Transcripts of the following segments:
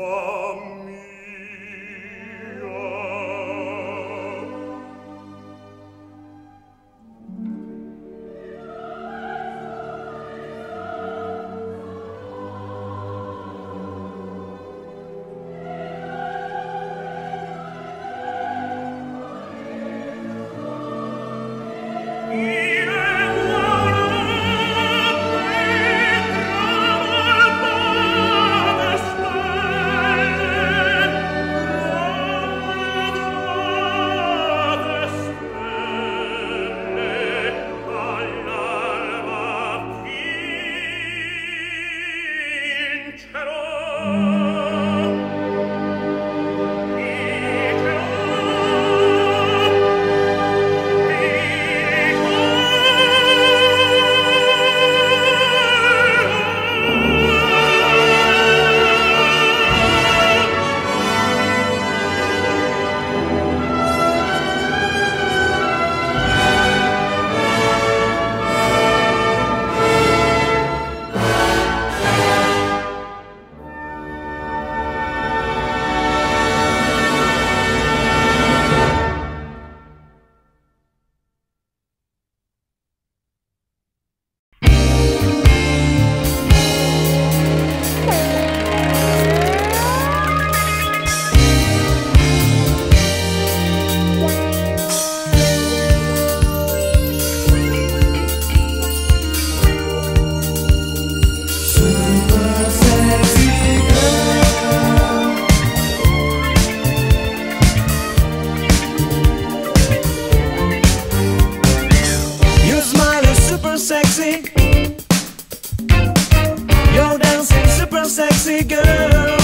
sexy girl.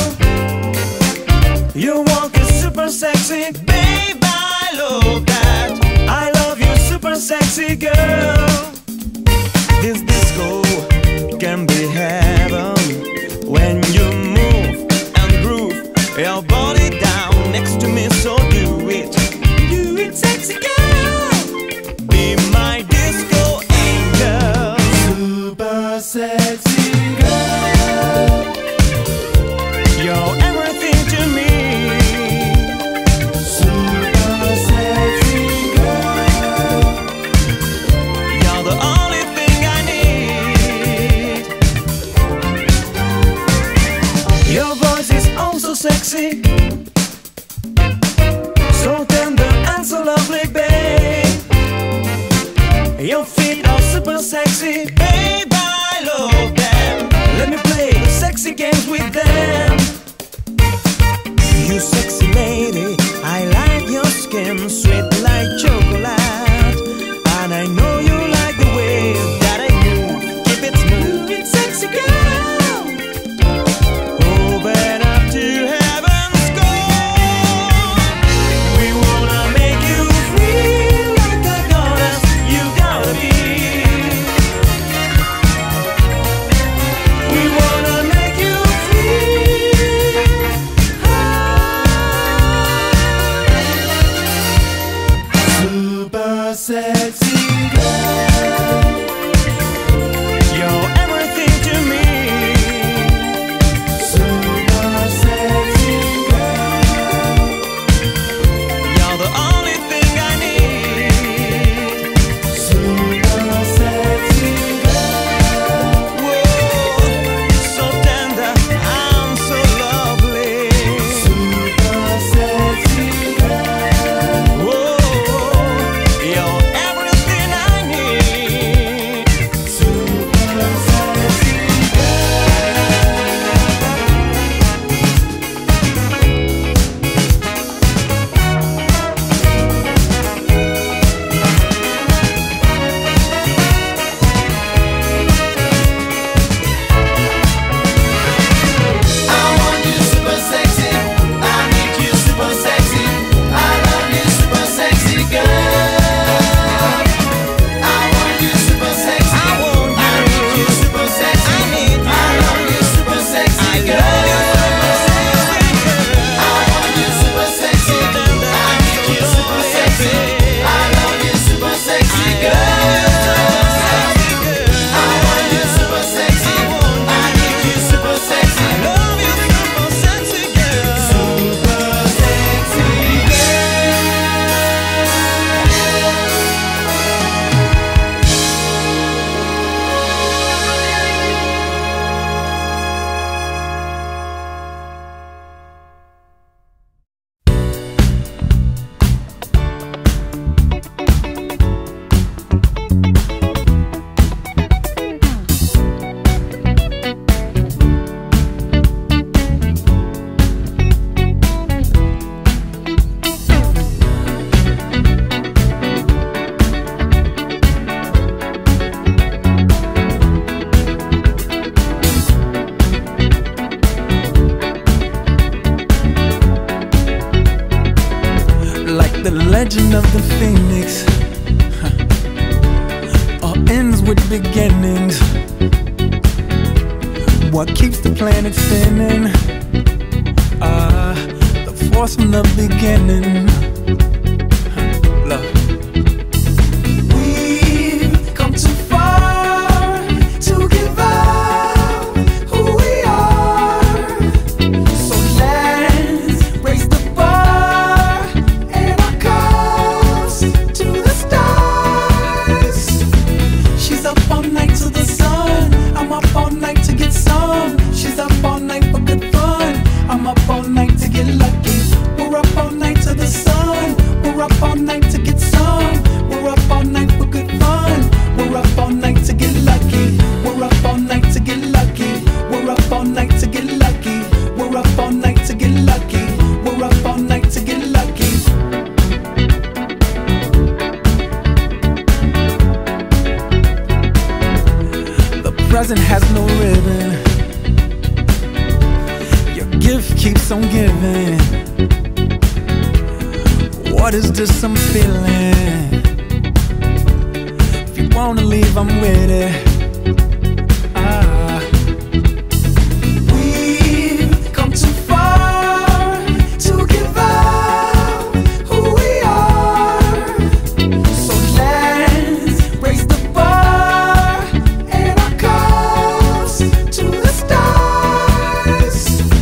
You walk is super sexy, babe, I love that. I love you, super sexy girl. This disco can be heaven when you move and groove your body down next to me, so do it. Do it, sexy girl. Be my disco angel. Super sexy girl. You're everything to me. Super sexy girl. You're the only thing I need. Your voice is also sexy, so tender and so lovely, babe. Your feet are super sexy, babe, I love them. Let me play sexy games with them. You sexy lady, I like your skin, sweet like chocolate. And I know you like the way that I move. Keep it smooth, it's sexy girl. Open up to heaven's goal. We wanna make you feel like a goddess. You gotta be. We wanna make you feel high. legend of the phoenix all ends with beginnings. What keeps the planet spinning? The force from the beginning. Love. We've come too far to give up who we are. So let's raise the bar and our cups to the stars. She's up all night to the sun. I'm up all night to get some. She's up all night for good fun. I'm up all night to get lucky. We're up all night to the sun. We're up all night to get some. We're up all night for good fun. We're up all night to get lucky. We're up all night to get lucky. We're up all night to get lucky. We're up all night to get lucky. We're up all night to get lucky. The present has no ribbon. Your gift keeps on giving. What is this I'm feeling? If you wanna leave, I'm with it. We've come too far to give up who we are. So let's raise the bar and our cups to the stars.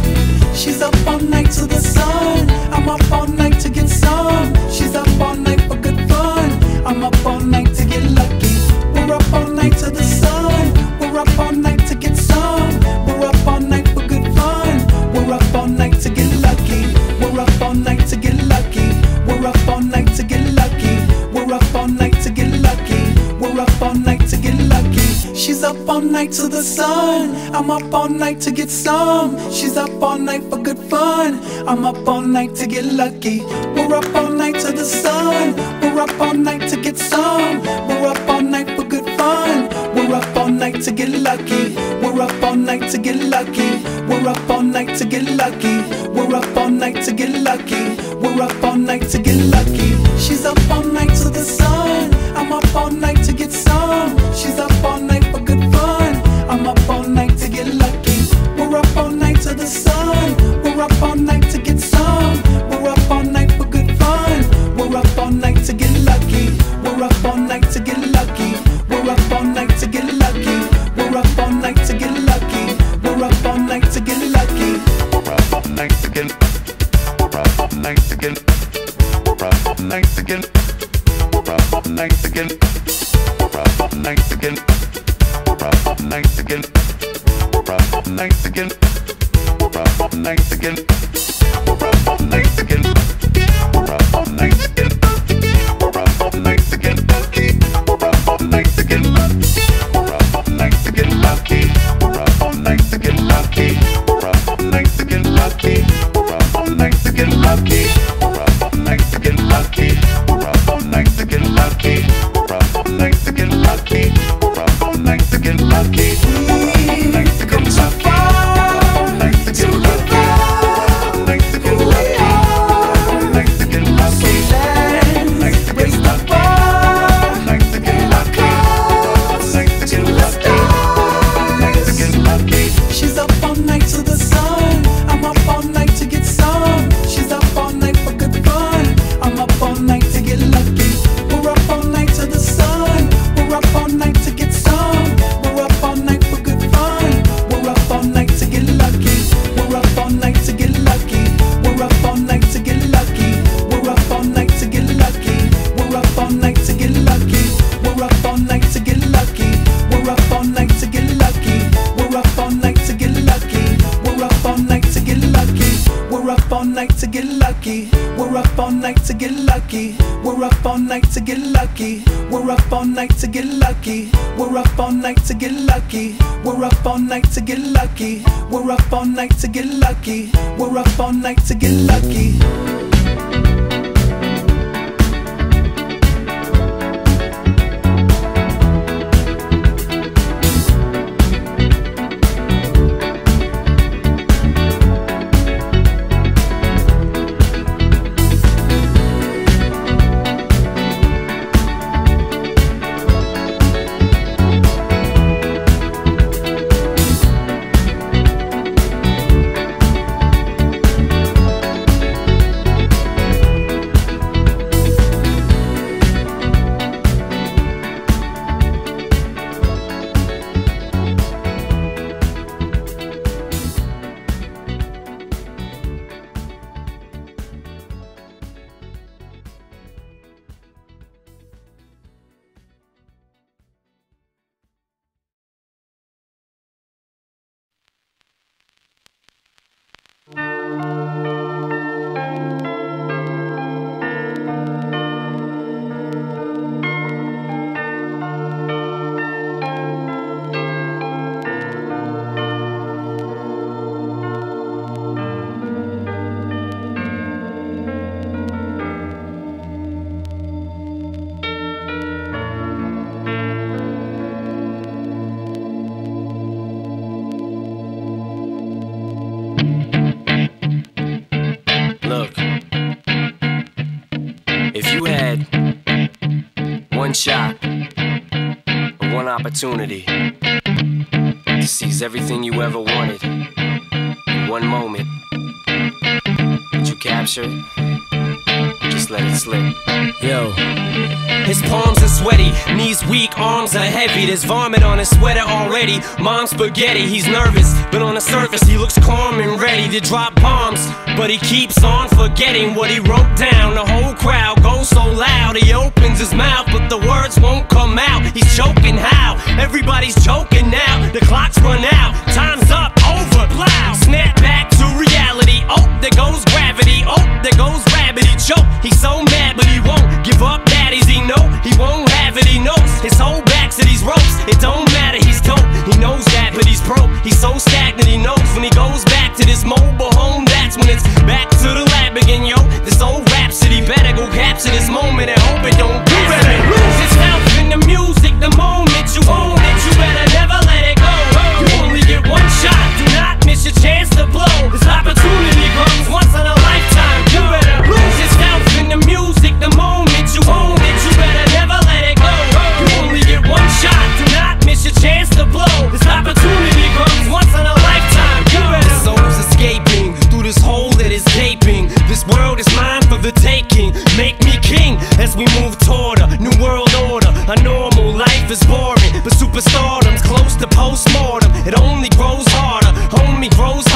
She's up all night to the sun. I'm up all night to get some. She's up all night for good fun. I'm up all night to get lucky. We're up all night to the sun. We're up all night to get some. We're up all night for good fun. We're up all night to get lucky. We're up all night to get lucky. We're up all night to get lucky. We're up all night to get lucky. We're up all night to get lucky. She's up all night to the sun. I'm up all night to get some. She's up all night for good fun. I'm up all night to get lucky. We're up all night to the sun. We're up all night to get some. We're up all night for good fun. We're up all night to get lucky. We're up all night to get lucky. We're up all night to get lucky. We're up all night to get lucky. We're up all night to get lucky. She's up all night to the sun. I'm up all night to get some. She's up all night for good fun. I'm up all night to get lucky. We're up all night to the sun. We're up all night to get some. We're up all night for good fun. We're up all night to get lucky. We're up all night to get lucky. We're up all night to get lucky. We're up all night to get lucky. We're up all night to get lucky. We're up all night to get. We're up all night to get. We're up all night to get. We're up all night to get. We're up all night to get. We're up all night to get. We're up all night to get. We're up all night to get. We're up all night to get. We're up all night to get. We're up all night to get lucky. We're up all night to get lucky. We're up all night to get lucky. We're up all night to get lucky. We're up all night to get lucky. We're up all night to get lucky. We're up all night to get lucky. We're up all night to get lucky. We're up all night to get lucky. We're up all night to get lucky. We've come too far to give up who we are. So let's raise the bar and our cups to the stars. She's up all night to the sun. I'm up all night to get some. She's up all night for good fun. I'm up all night to get lucky. We're up all night to the sun. We're up all night to get some. We're up all night for good fun. We're up all night to get lucky. We're up all night to get lucky. We're up all night to get lucky. We're up all night to get lucky. We're up all night to get lucky. We're up all night to get lucky. We're up all night to get lucky. We're up all night to get lucky. We're up all night to get lucky. We're up all night to get lucky. We're up all night to get lucky. We're up all night to get lucky. We're up all night to get lucky. We're up all night to get lucky. We're up all night to get lucky. We're up all night to get lucky. We're up all night to get lucky. shot, one opportunity to seize everything you ever wanted in one moment. Did you capture it? Just let it slip. Yo. His palms are sweaty, knees weak, arms are heavy. There's vomit on his sweater already. Mom's spaghetti, he's nervous, but on the surface he looks calm and ready to drop bombs. But he keeps on forgetting what he wrote down. The whole crowd goes so loud, he opens his mouth, but the words won't come out. He's choking how? Everybody's choking now. The clock's run out, time's up, over, plow. Snap back to reality, oh, there goes gravity. Oh, there goes rabbit, he choke. He's so mad, but he won't give up. Daddies, he know he won't have it, he knows his whole back to these ropes. It don't matter, he's dope, he knows that, but he's broke. He's so stagnant, he knows when he goes back to this mobile home, that's when it's back to the lab again, yo. This old rhapsody better go capture this moment and hope it don't get better. Lose yourself in the music, the moment you own it, you better never let it go. You only get one shot, do not miss your chance to blow. This opportunity comes once in a lifetime. You better lose yourself in the music, the moment you own it, you better never let it go. You only get one shot, do not miss your chance to blow. This opportunity comes once in a lifetime. You better. The soul's escaping through this hole that is gaping. This world is mine for the taking. Make me king as we move toward a new world order. A normal life is boring, but superstardom's close to postmortem. It only grows harder, homie, grows